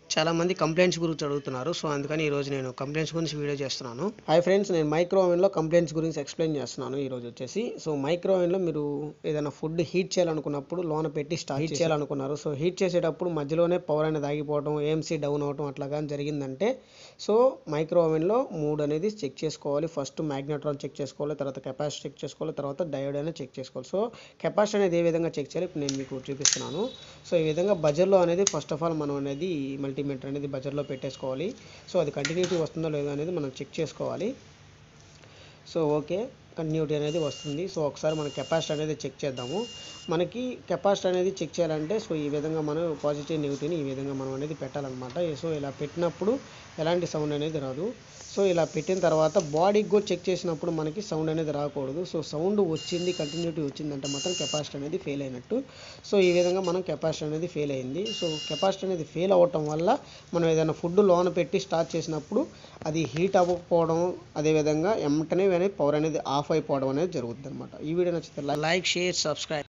చాలామంది కంప్లైంట్స్ గురించి అడుగుతున్నారు. సో అందుకని ఈరోజు నేను కంప్లైంట్స్ గురించి వీడియో చేస్తున్నాను. హాయ్ ఫ్రెండ్స్, నేను మైక్రో ఓవెన్లో కంప్లైంట్స్ గురించి ఎక్స్ప్లెయిన్ చేస్తున్నాను ఈరోజు వచ్చేసి. సో మైక్రో ఓవెన్లో మీరు ఏదైనా ఫుడ్ హీట్ చేయాలనుకున్నప్పుడు లోన పెట్టి హీట్ చేయాలనుకున్నారు. సో హీట్ చేసేటప్పుడు మధ్యలోనే పవర్ అనేది ఆగిపోవడం, ఏఎంసీ డౌన్ అవడం అట్లా కానీ జరిగిందంటే సో మైక్రో ఓవెన్లో మూడ్ అనేది చెక్ చేసుకోవాలి. ఫస్ట్ మ్యాగ్నెట్రాన్ చెక్ చేసుకోవాలి, తర్వాత కెపాసిటర్ చెక్ చేసుకోవాలి, తర్వాత డయోడ్ అనేది చెక్ చేసుకోవాలి. సో కెపాసిటర్ అనేది ఏ విధంగా చెక్ చేయాలి ఇప్పుడు నేను మీకు చూపిస్తున్నాను. సో ఈ విధంగా బజర్లో అనేది ఫస్ట్ ఆఫ్ ఆల్ మనం అనేది మల్టీమీటర్ అనేది బజర్లో పెట్టేసుకోవాలి. సో అది కంటిన్యూటీ వస్తుందో లేదో అనేది మనం చెక్ చేసుకోవాలి. సో ఓకే, కంటిన్యూటీ అనేది వస్తుంది. సో ఒకసారి మన కెపాసిటర్ అనేది చెక్ చేద్దాము. మనకి కెపాసిటర్ అనేది చెక్ చేయాలంటే సో ఈ విధంగా మనం పాజిటివ్ నెగిటివ్ని ఈ విధంగా మనం అనేది పెట్టాలన్నమాట. సో ఇలా పెట్టినప్పుడు ఎలాంటి సౌండ్ అనేది రాదు. సో ఇలా పెట్టిన తర్వాత బాడీకి కూడా చెక్ చేసినప్పుడు మనకి సౌండ్ అనేది రాకూడదు. సో సౌండ్ వచ్చింది, కంటిన్యూటీ వచ్చిందంటే మాత్రం కెపాసిటర్ అనేది ఫెయిల్ అయినట్టు. సో ఈ విధంగా మనం కెపాసిటర్ అనేది ఫెయిల్ అయింది. సో కెపాసిటర్ అనేది ఫెయిల్ అవ్వటం వల్ల మనం ఏదైనా ఫుడ్ లోన పెట్టి స్టార్ట్ చేసినప్పుడు అది హీట్ అవ్వకపోవడం, అదేవిధంగా వెంటనే పవర్ అనేది ఆఫ్ అయిపోవడం అనేది జరుగుతుంది అనమాట. ఈ వీడియో నచ్చితే లైక్, షేర్, సబ్స్క్రైబ్.